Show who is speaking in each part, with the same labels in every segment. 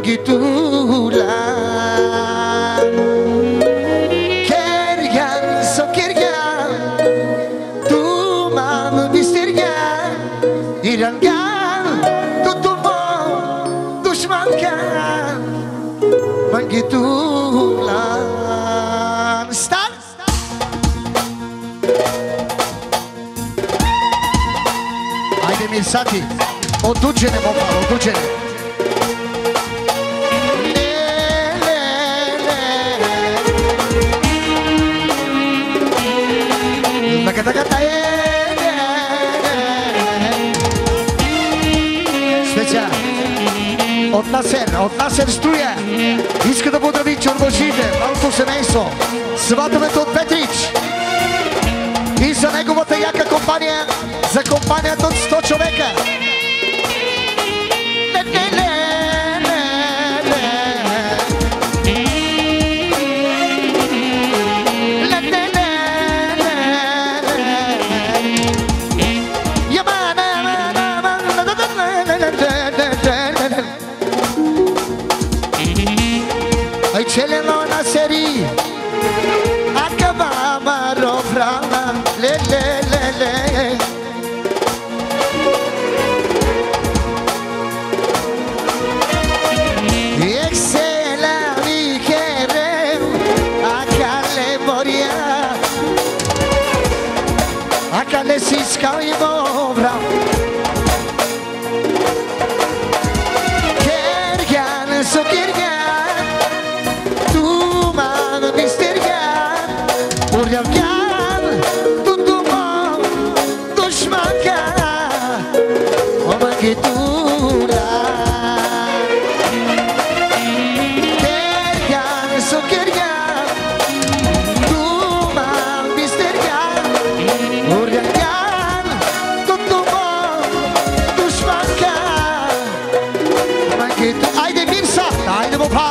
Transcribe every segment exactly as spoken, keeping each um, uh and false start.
Speaker 1: mangitula kergan so kergan tu mam bistirgan irangan tu tu dushman kan mangitula. Start. Haide Mirsati, o ducene mopa, o ducene. Special. От Насер, от Насер Струя. Иска да поздрави чорбашите, малко семейство. Сватовете от Петрич. И за неговата яка компания, за компанията от сто човека. Celeno na seri acabava rovra le le le le excela mi querer acale moria acale siska i movra kergan so kergan Urjavkan, tutumo, dushmanka, omagitura. Kergan, so kergan, tuma, bistergan. Urjavkan, tutumo, dushmanka, omagitura. Haydi Mirsa, haydi Mopa.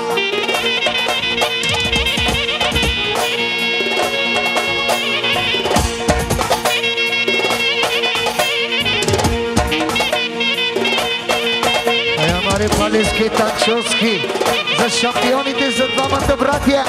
Speaker 1: Палески танчовски за шампионите, за двамата братя.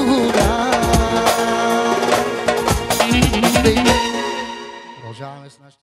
Speaker 1: Продължаваме с нашите